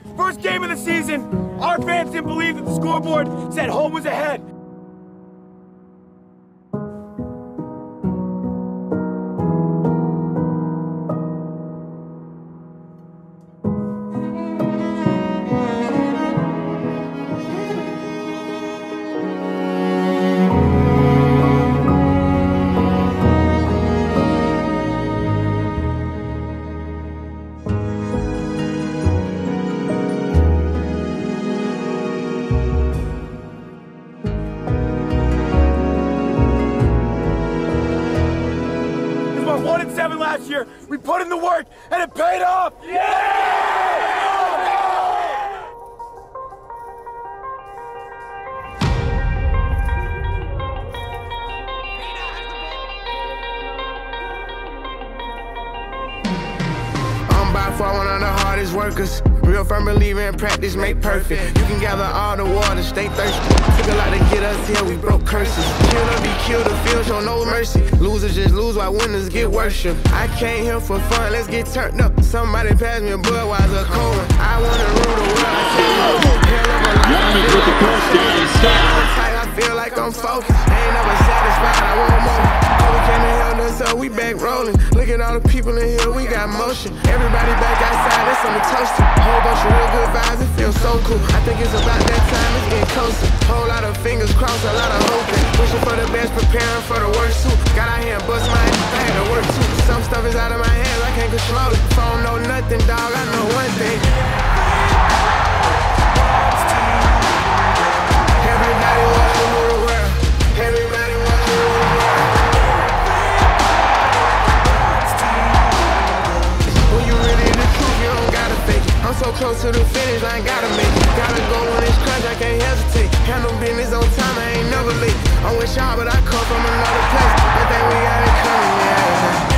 First game of the season, our fans didn't believe that the scoreboard said home was ahead. We won 1-7 last year. We put in the work, and it paid off. I'm by far one of the hardest workers. Real firm believer in practice make perfect. You can gather all the water, stay thirsty. Took a lot to get us here, we broke curses. Kill or be killed, the field show no mercy. Losers just lose while winners get worship. I came here for fun, let's get turned up. Somebody pass me a Budweiser cold one. I wanna rule the world, I can't lose. Hell of a Yarmouth with the touchdown inside. I feel like I'm focused. I ain't never satisfied, I want more. We came and held us up, we back rolling. Look at all the people in here, we got motion. Everybody back outside, that's on the toaster. Whole bunch of real good vibes, it feels so cool. I think it's about that time, it's getting closer. Whole lot of fingers crossed, a lot of hoping. Wishing for the best, preparing for the worst too. Got out here and bust my ass, I had to work too. Some stuff is out of my hands, I can't control it. If I don't know nothing, dog, I know one thing. Everybody wants to rule the world. Everybody wants to rule the world. When you really the truth, you don't gotta fake it. I'm so close to the finish, I ain't gotta make it. Gotta go when it's crunch, I can't hesitate. Handle business on time, I ain't never late. I'm with y'all, but I come from another place. I think we got it coming, yeah.